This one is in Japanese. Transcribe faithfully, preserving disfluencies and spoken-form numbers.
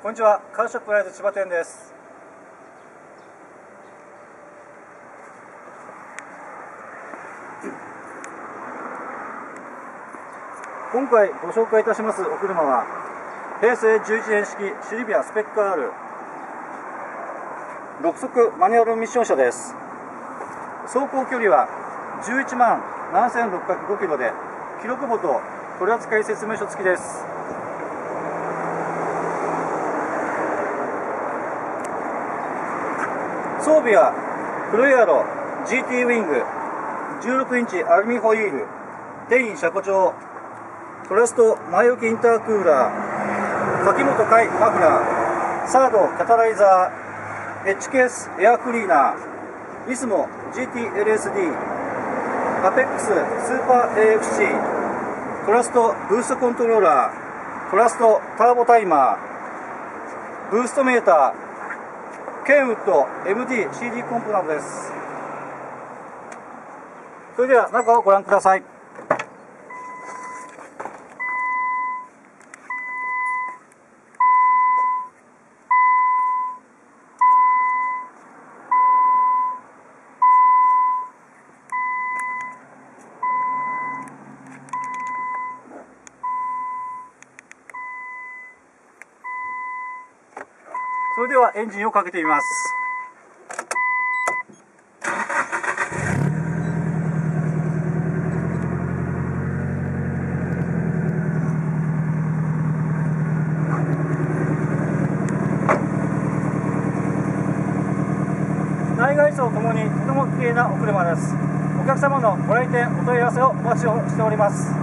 こんにちは、カーショップライズ千葉店です。今回ご紹介いたしますお車は平成じゅういちねん式シルビアスペック アールろくそくマニュアルミッション車です。走行距離はじゅういちまんななせんろっぴゃくごキロで記録簿と取扱説明書付きです。装備はフロエアロ ジーティー ウィング、じゅうろくインチアルミホイール、デイン車庫帳、トラスト前置きインタークーラー、柿本海マフラー、サードキャタライザー、エッジケースエアクリーナー、イスモ ジーティーエルエスディー、アペックススーパー エーエフシー、トラストブーストコントローラー、トラストターボタイマー、ブーストメーター、ケンウッド エムディーシーディー コンポなどです。それでは中をご覧ください。それではエンジンをかけてみます。内外装ともにとても綺麗なお車です。お客様のご来店お問い合わせをお待ちをしております。